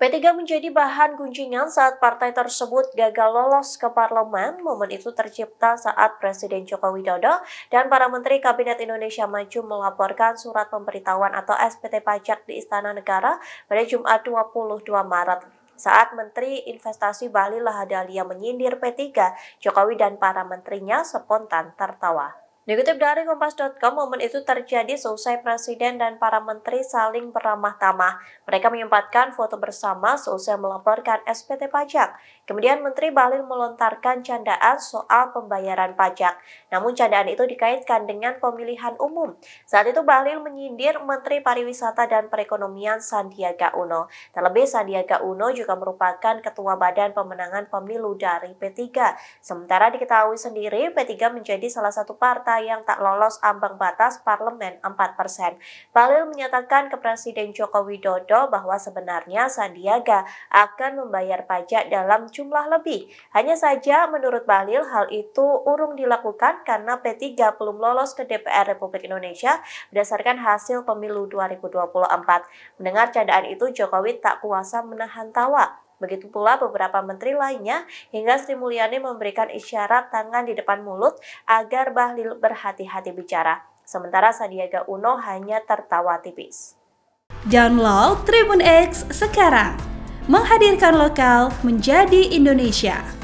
P3 menjadi bahan gunjingan saat partai tersebut gagal lolos ke parlemen. Momen itu tercipta saat Presiden Joko Widodo dan para Menteri Kabinet Indonesia Maju melaporkan surat pemberitahuan atau SPT pajak di Istana Negara pada Jumat 22 Maret. Saat Menteri Investasi Bahlil Lahadalia menyindir P3, Jokowi dan para menterinya spontan tertawa. Dikutip dari Kompas.com, momen itu terjadi seusai Presiden dan para menteri saling beramah tamah. Mereka menyempatkan foto bersama seusai melaporkan SPT pajak. Kemudian Menteri Bahlil melontarkan candaan soal pembayaran pajak. Namun candaan itu dikaitkan dengan pemilihan umum. Saat itu Bahlil menyindir Menteri Pariwisata dan Perekonomian Sandiaga Uno. Terlebih Sandiaga Uno juga merupakan Ketua Badan Pemenangan Pemilu dari P3. Sementara diketahui sendiri, P3 menjadi salah satu partai yang tak lolos ambang batas parlemen 4%. Bahlil menyatakan ke Presiden Joko Widodo bahwa sebenarnya Sandiaga akan membayar pajak dalam jumlah lebih. Hanya saja menurut Bahlil hal itu urung dilakukan karena P3 belum lolos ke DPR Republik Indonesia berdasarkan hasil pemilu 2024. Mendengar candaan itu, Jokowi tak kuasa menahan tawa. Begitu pula beberapa menteri lainnya, hingga Sri Mulyani memberikan isyarat tangan di depan mulut agar Bahlil berhati-hati bicara. Sementara Sandiaga Uno hanya tertawa tipis. Download Tribun X sekarang, menghadirkan lokal menjadi Indonesia.